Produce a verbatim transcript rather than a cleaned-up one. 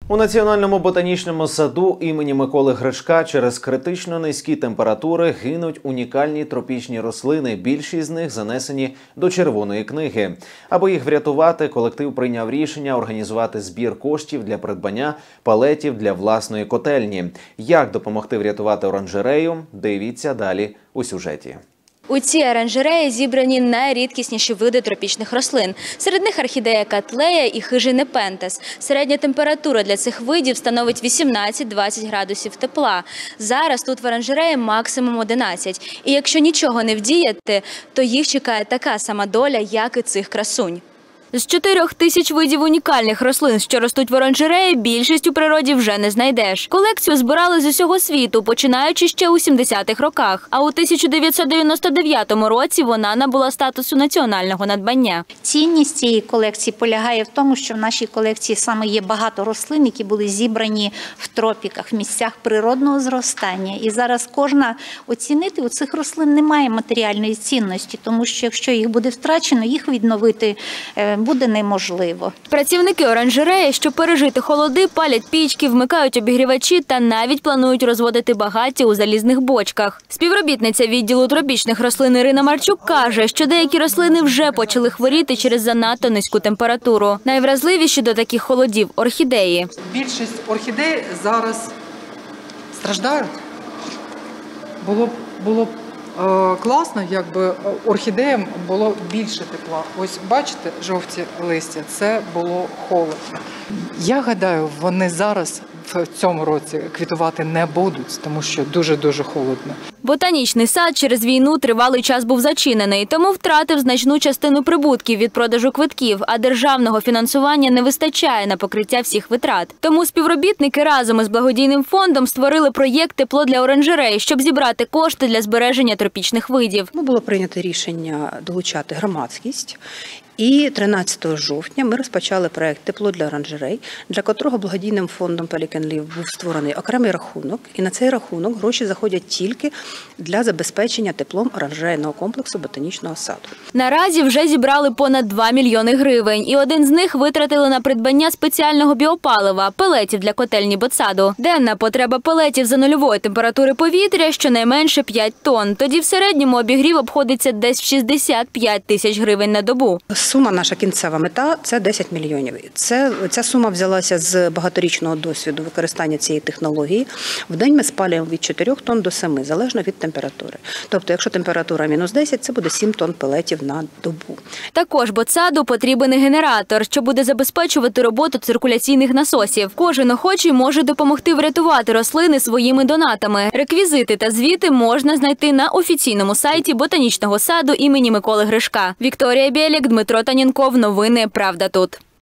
У Національному ботанічному саду імені Миколи Гришка через критично низькі температури гинуть унікальні тропічні рослини. Більшість з них занесені до Червоної книги. Аби їх врятувати, колектив прийняв рішення організувати збір коштів для придбання палетів для власної котельні. Як допомогти врятувати оранжерею? Дивіться далі у сюжеті. У цій оранжереї зібрані найрідкісніші види тропічних рослин. Серед них орхідея Котлея і хижий непентас. Середня температура для цих видів становить вісімнадцять-двадцять градусів тепла. Зараз тут в оранжереї максимум одинадцять. І якщо нічого не вдіяти, то їх чекає така сама доля, як і цих красунь. З чотирьох тисяч видів унікальних рослин, що ростуть в оранжереї, більшість у природі вже не знайдеш. Колекцію збирали з усього світу, починаючи ще у сімдесятих роках. А у тисяча дев'ятсот дев'яносто дев'ятому році вона набула статусу національного надбання. Цінність цієї колекції полягає в тому, що в нашій колекції саме є багато рослин, які були зібрані в тропіках, в місцях природного зростання. І зараз кожна оцінити у цих рослин немає матеріальної цінності, тому що якщо їх буде втрачено, їх відновити буде неможливо. Працівники оранжереї, щоб пережити холоди, палять пічки, вмикають обігрівачі та навіть планують розводити багаття у залізних бочках. Співробітниця відділу тропічних рослин Ірина Марчук каже, що деякі рослини вже почали хворіти через занадто низьку температуру. Найвразливіші до таких холодів – орхідеї. Більшість орхідей зараз страждають. Було б, було б класно, якби орхідеям було більше тепла. Ось бачите, жовті листя, це було холодно. Я гадаю, вони зараз в цьому році квітувати не будуть, тому що дуже-дуже холодно. Ботанічний сад через війну тривалий час був зачинений, тому втратив значну частину прибутків від продажу квитків, а державного фінансування не вистачає на покриття всіх витрат. Тому співробітники разом із благодійним фондом створили проєкт «Тепло для оранжерей», щоб зібрати кошти для збереження тропічних видів. Було прийнято рішення долучати громадськість. І тринадцятого жовтня ми розпочали проєкт «Тепло для оранжерей», для котрого благодійним фондом Pelican Leaf був створений окремий рахунок. І на цей рахунок гроші заходять тільки для забезпечення теплом оранжерейного комплексу ботанічного саду. Наразі вже зібрали понад два мільйони гривень. І один з них витратили на придбання спеціального біопалива – пелетів для котельні ботсаду. Денна потреба пелетів за нульової температури повітря – щонайменше п'ять тонн. Тоді в середньому обігрів обходиться десь в шістдесят п'ять тисяч гривень на добу. Сума, наша кінцева мета – це десять мільйонів. Це, ця сума взялася з багаторічного досвіду використання цієї технології. В день ми спалюємо від чотирьох тонн до семи, залежно від температури. Тобто, якщо температура мінус десять, це буде сім тонн пелетів на добу. Також ботсаду потрібен і генератор, що буде забезпечувати роботу циркуляційних насосів. Кожен охочий може допомогти врятувати рослини своїми донатами. Реквізити та звіти можна знайти на офіційному сайті Ботанічного саду імені Миколи Гришка. Вікторія Білік, Дмитро Танінков. Новини «Правда тут».